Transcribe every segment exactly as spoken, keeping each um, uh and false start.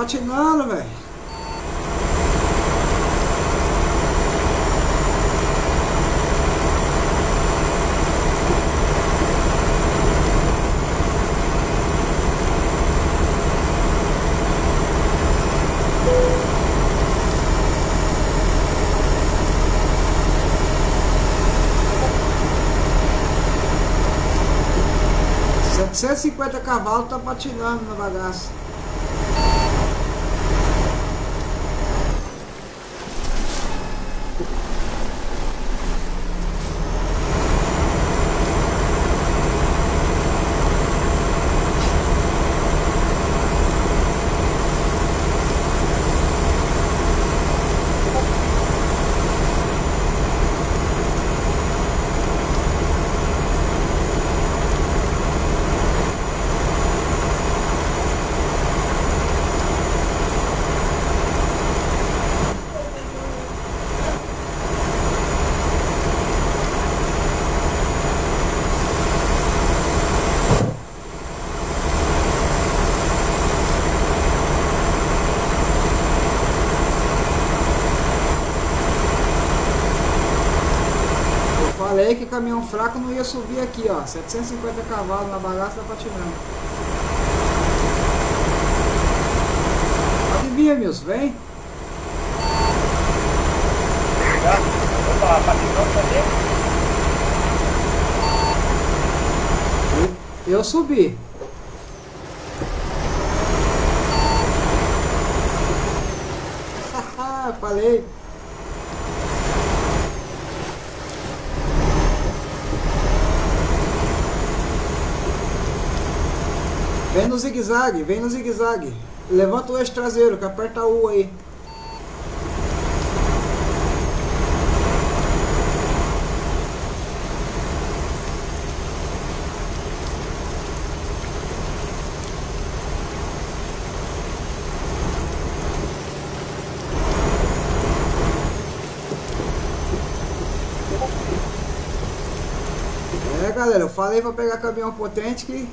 patinando, velho. setecentos e cinquenta cavalos tá patinando na bagaça. Falei que caminhão fraco não ia subir aqui, ó. setecentos e cinquenta cavalos na bagaça tá patinando. Pode vir, Milson, vem. Eu, eu subi. Falei. Vem no zigue-zague, vem no zigue-zague. Levanta o eixo traseiro, que aperta U aí. É, galera, eu falei pra pegar caminhão potente que...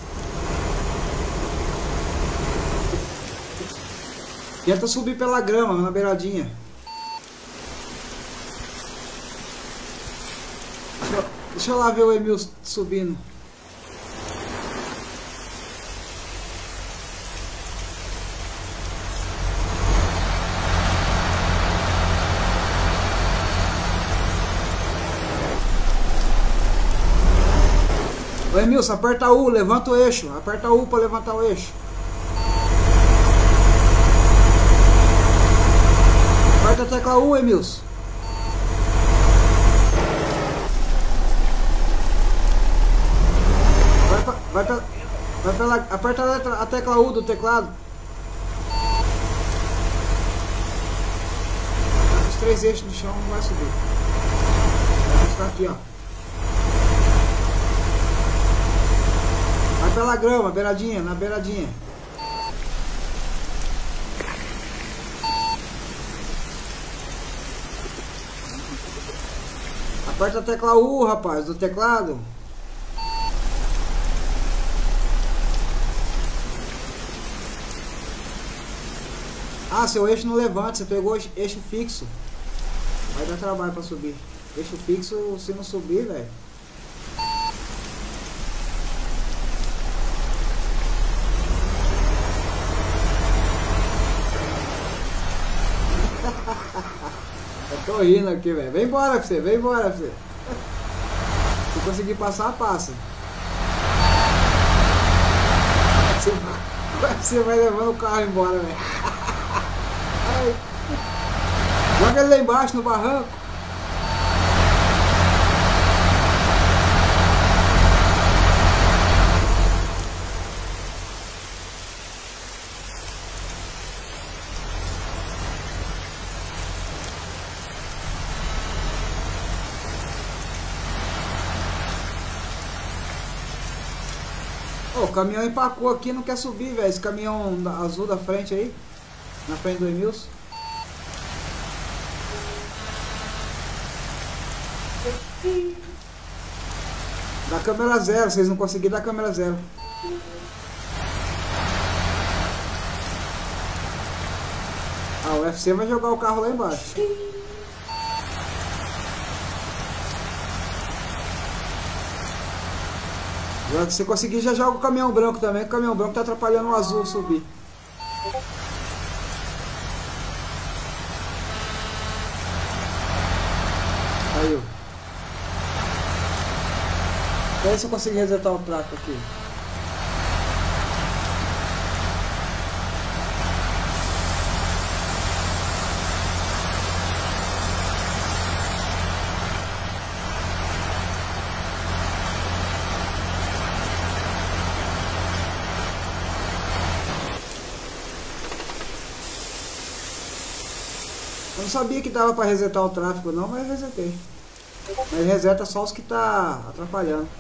Tenta subir pela grama, na beiradinha. Deixa eu, deixa eu lá ver o Emil subindo. Ô Emilson, aperta U, levanta o eixo. Aperta U para levantar o eixo. Aperta a tecla U, Emilson. Vai, pra, vai, pra, vai pela, aperta a, letra, a tecla U do teclado. Os três eixos no chão não vai subir. Vai ficar aqui, ó. Vai pela grama, beiradinha, na beiradinha. Aperta a tecla U, rapaz, do teclado. Ah, seu eixo não levanta, você pegou eixo fixo. Vai dar trabalho pra subir. Eixo fixo, se não subir, velho. Eu tô rindo aqui, velho. Vem embora pra você, vem embora pra você. Se conseguir passar, passa. Você vai, você vai levando o carro embora, velho. Joga ele lá embaixo no barranco. Oh, o caminhão empacou aqui, não quer subir, velho. Esse caminhão azul da frente aí, na frente do Emilson. Da câmera zero, vocês não conseguiram dar câmera zero. F C vai jogar o carro lá embaixo. Se você conseguir, já joga o caminhão branco também, que o caminhão branco tá atrapalhando o azul subir. Caiu. Vê se eu consigo resetar o prato aqui. Eu não sabia que dava para resetar o tráfego não, mas resetei. Mas reseta só os que tá atrapalhando.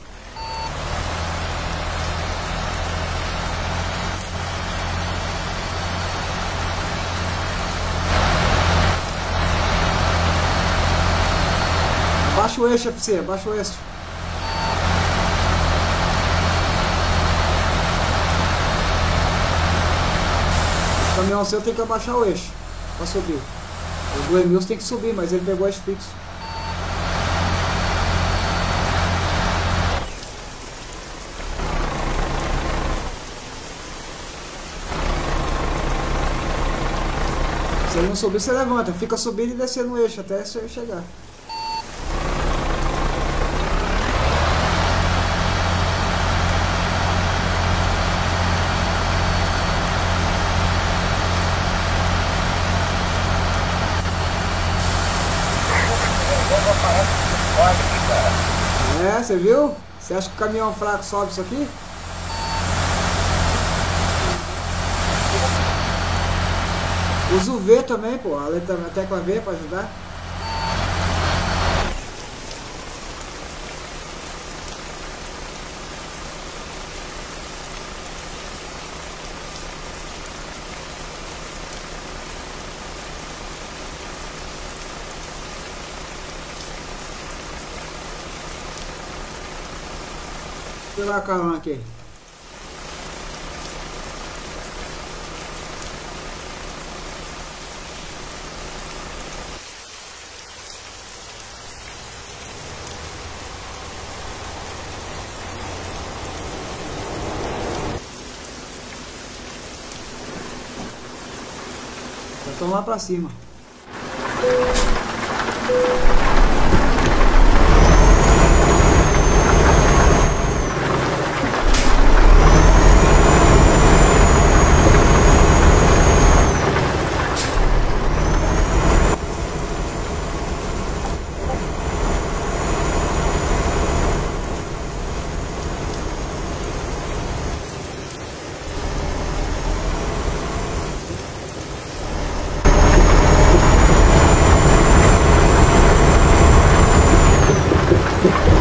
Abaixa o eixo, F C, abaixa o eixo. O caminhão seu tem que abaixar o eixo para subir. O do Emilson tem que subir, mas ele pegou eixo fixo. Se ele não subir, você levanta. Fica subindo e descendo o eixo até você chegar. É, você viu? Você acha que o caminhão fraco sobe isso aqui? Usa o V também, pô. A letra, a tecla V para ajudar. Deixa eu pegar a carona aqui. Estão lá pra cima. You